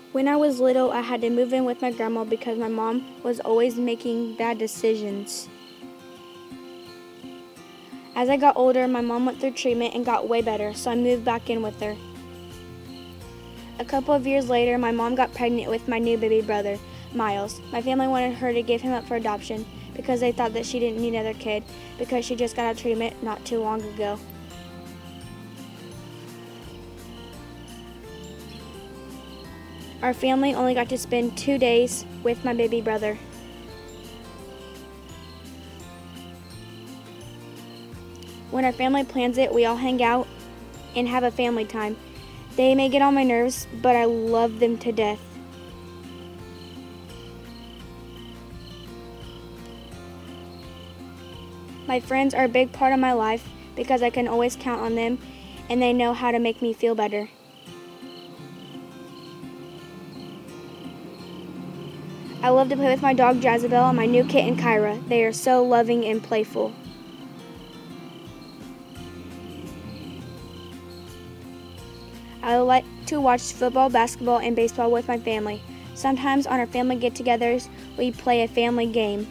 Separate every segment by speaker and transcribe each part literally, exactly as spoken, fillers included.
Speaker 1: When I was little, I had to move in with my grandma because my mom was always making bad decisions. As I got older, my mom went through treatment and got way better, so I moved back in with her. A couple of years later, my mom got pregnant with my new baby brother, Miles. My family wanted her to give him up for adoption because they thought that she didn't need another kid because she just got out of treatment not too long ago. Our family only got to spend two days with my baby brother. When our family plans it, we all hang out and have a family time. They may get on my nerves, but I love them to death. My friends are a big part of my life because I can always count on them and they know how to make me feel better. I love to play with my dog Jezebel and my new kitten Kyra. They are so loving and playful. I like to watch football, basketball, and baseball with my family. Sometimes on our family get-togethers, we play a family game.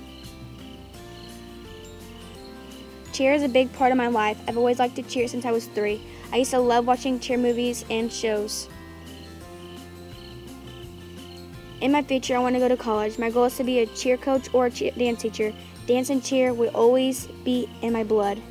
Speaker 1: Cheer is a big part of my life. I've always liked to cheer since I was three. I used to love watching cheer movies and shows. In my future, I want to go to college. My goal is to be a cheer coach or a cheer dance teacher. Dance and cheer will always be in my blood.